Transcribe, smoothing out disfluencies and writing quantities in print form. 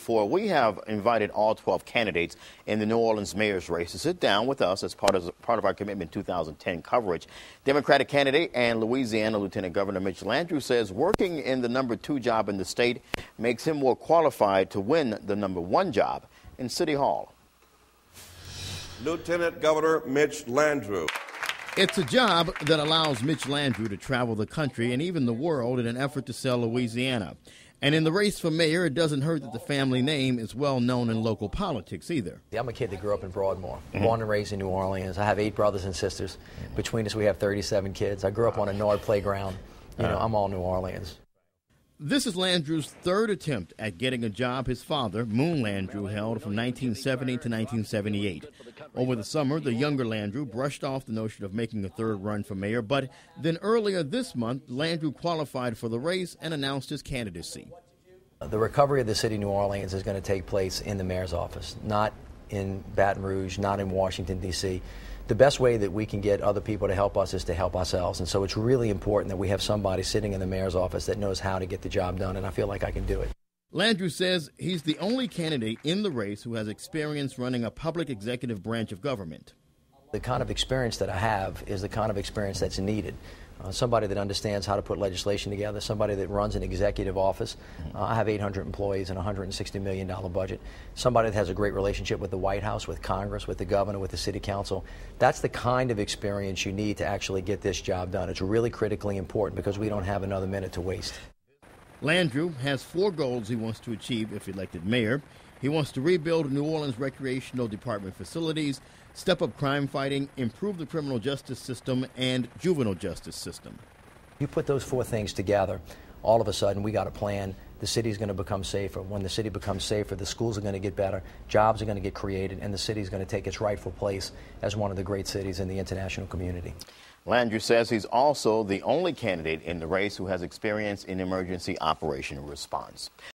before, we have invited all 12 candidates in the New Orleans mayor's race to sit down with us as part of our Commitment 2010 coverage. Democratic candidate and Louisiana Lieutenant Governor Mitch Landrieu says working in the number 2 job in the state makes him more qualified to win the number 1 job in City Hall. Lieutenant Governor Mitch Landrieu. It's a job that allows Mitch Landrieu to travel the country and even the world in an effort to sell Louisiana. And in the race for mayor, it doesn't hurt that the family name is well known in local politics either. I'm a kid that grew up in Broadmoor, born and raised in New Orleans. I have 8 brothers and sisters. Between us, we have 37 kids. I grew up on a Nord playground. I'm all New Orleans. This is Landrieu's 3rd attempt at getting a job his father, Moon Landrieu, held from 1970 to 1978. Over the summer, the younger Landrieu brushed off the notion of making a 3rd run for mayor, but then earlier this month, Landrieu qualified for the race and announced his candidacy. The recovery of the city of New Orleans is going to take place in the mayor's office, not in Baton Rouge, not in Washington, D.C. The best way that we can get other people to help us is to help ourselves. And so it's really important that we have somebody sitting in the mayor's office that knows how to get the job done, and I feel like I can do it. Landrieu says he's the only candidate in the race who has experience running a public executive branch of government. The kind of experience that I have is the kind of experience that's needed. Somebody that understands how to put legislation together, somebody that runs an executive office. I have 800 employees and a $160 million budget. Somebody that has a great relationship with the White House, with Congress, with the governor, with the city council. That's the kind of experience you need to actually get this job done. It's really critically important because we don't have another minute to waste. Landrieu has 4 goals he wants to achieve if elected mayor. He wants to rebuild New Orleans recreational department facilities, step up crime fighting, improve the criminal justice system, and juvenile justice system. You put those 4 things together, all of a sudden we got a plan. The city's going to become safer. When the city becomes safer, the schools are going to get better, jobs are going to get created, and the city's going to take its rightful place as one of the great cities in the international community. Landrieu says he's also the only candidate in the race who has experience in emergency operation response.